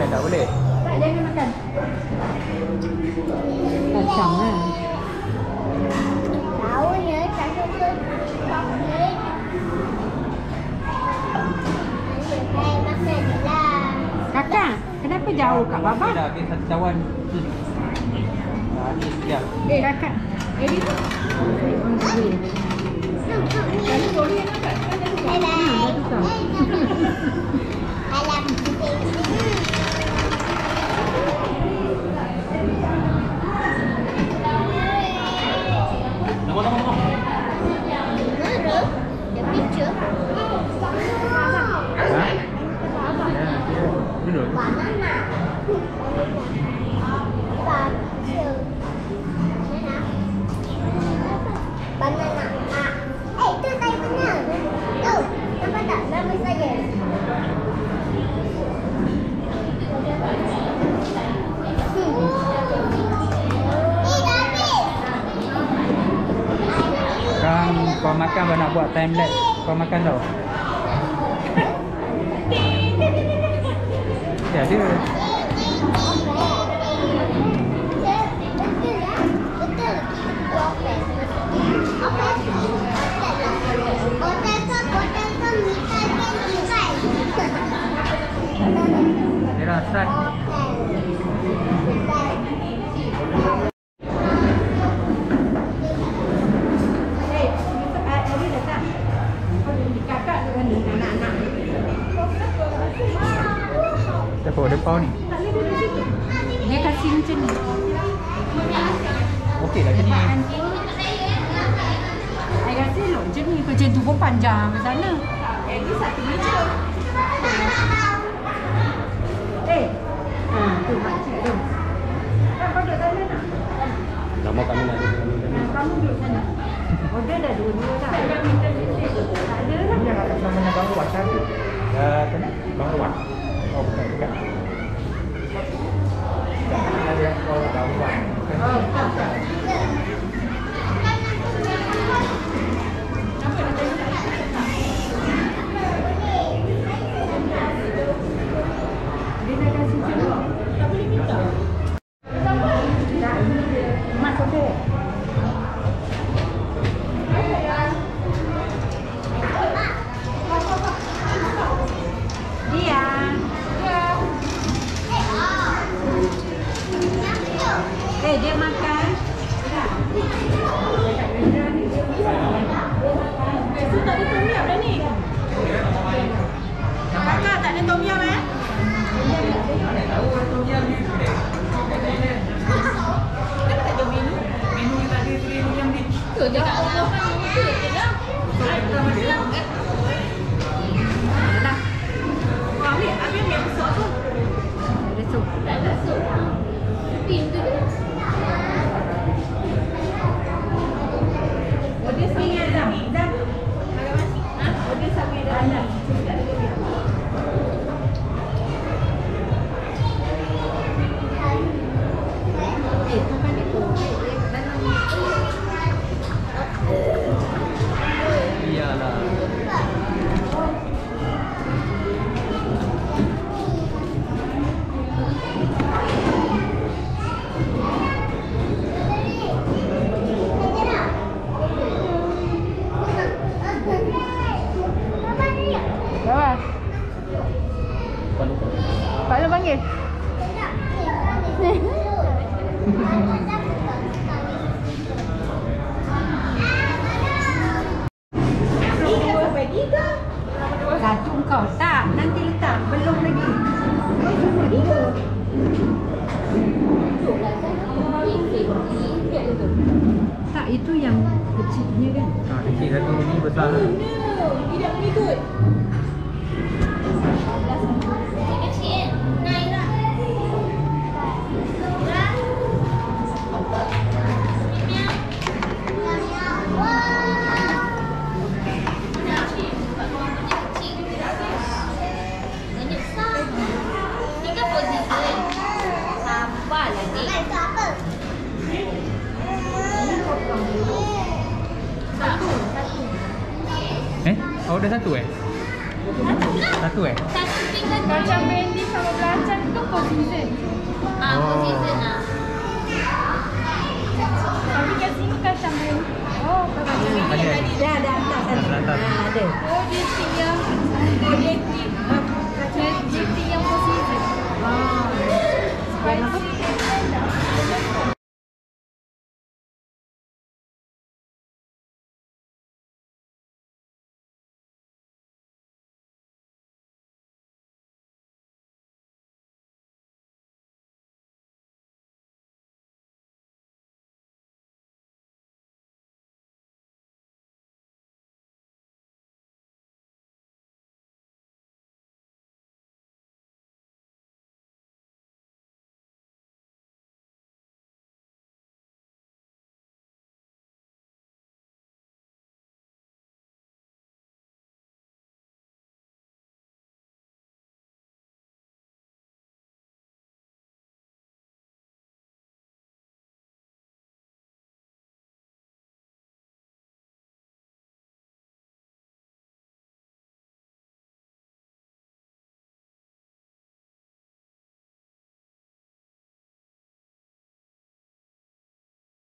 tak boleh. Tak, jangan makan. Kacang lah. Tahu ya, tak suka coklat. Makan je lah. Kakak, kenapa jauh kat Baba? Okey dah, okey satu cawan. Ni sekejap. Kakak. Ini tu. Banana. Itu saya benar. Tu, nampak tak nama saya? Sekarang kau makan kau nak buat time lapse. Kau makan tau. Ya dia. Dah start. Siapa depan ni? Dia kasih macam ni. Okey lah jadi. Saya rasa elok je ni. Macam tu pun panjang ke sana. Ini satu meja. Tu makcik tu. Kau duduk sana nak? Nama kami nak duduk. Kamu duduk sana. Oh dia dah dua-dua dah. Tak ada lah. Yang akan sama dengan Bang Wan tadi. Kena? Bang Wan. Oh bukan dekat. Ada yang kau Bang Wan. Oh. Dia nak kasi macam tak boleh minta. Mak okey. Dia. Dia makan. Tu tak ada tom yum dah ni. Kakak tak ada tom yum eh? Kan tak ada menu. Menu yang tak ada menu yang ni. Tu je kat Allah kan tu je dah. Dah. Kau ambil sup tu. Ada sup. Tak ada sup. Pin tu je. Dia sangat dah. Dah. Agak masih. Dia sangat dah. Tak ada dia. Bukan itu. Iyalah. Bawah. Pak Lu panggil. Satu kau tak, nanti letak, belum lagi. Tak, itu yang kecilnya kan. Kecil satu ni besar. Tidak mengikut. Kecil naik lah. Oh dah satu eh? Satu eh? Satu tinggal kacang bendi sama belacan tu. Four season. Four season lah. Tapi kat sini kacang dia. Oh, macam ini Ada. tadi. Dah ada atas tadi. Ada atas. Ada. Oh, dia stick yang dia stick yang four season. Yang apa?